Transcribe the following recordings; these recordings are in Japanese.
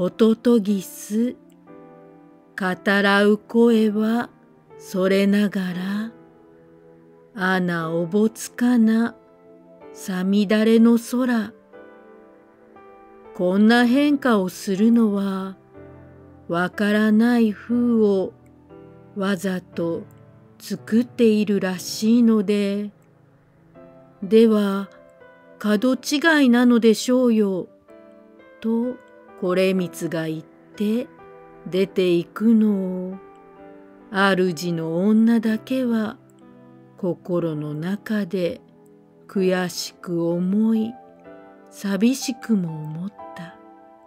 ホトトギス。語らう声はそれながら、あなおぼつかなさみだれの空。こんな変化をするのは、わからない風をわざと作っているらしいので、では角違いなのでしょうよ、とこれみつが言って出ていくのを、主の女だけは心の中で悔しく思い、寂しくも思った。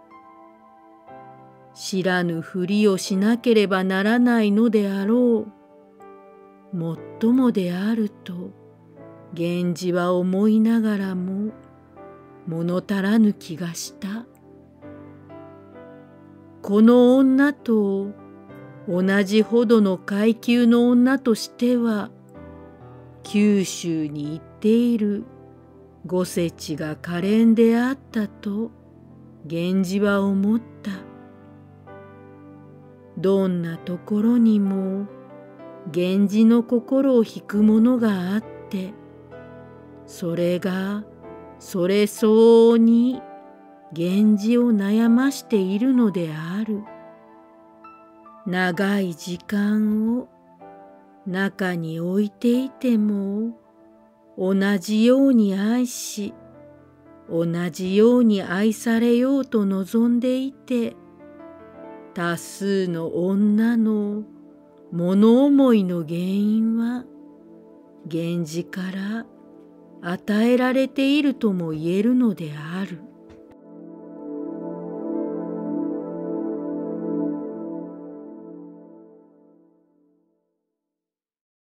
知らぬふりをしなければならないのであろう。もっともであると源氏は思いながらも物足らぬ気がした。この女と同じほどの階級の女としては、九州に行っている御世知が可憐であったと源氏は思った。どんなところにも源氏の心を引くものがあって、それがそれ相応に源氏を悩ましているのである。長い時間を中に置いていても、同じように愛し、同じように愛されようと望んでいて、多数の女の物思いの原因は、源氏から与えられているとも言えるのである。